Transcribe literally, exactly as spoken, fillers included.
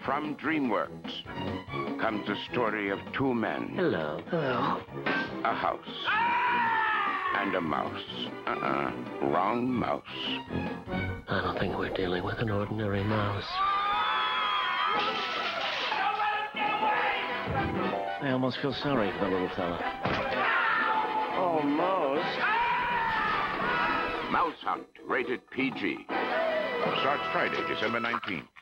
From DreamWorks comes a story of two men. Hello. Hello. A house. And a mouse. Uh-uh. Wrong mouse. I don't think we're dealing with an ordinary mouse. I almost feel sorry for the little fella. Oh, mouse. Mouse Hunt, rated P G. Starts Friday, December nineteenth.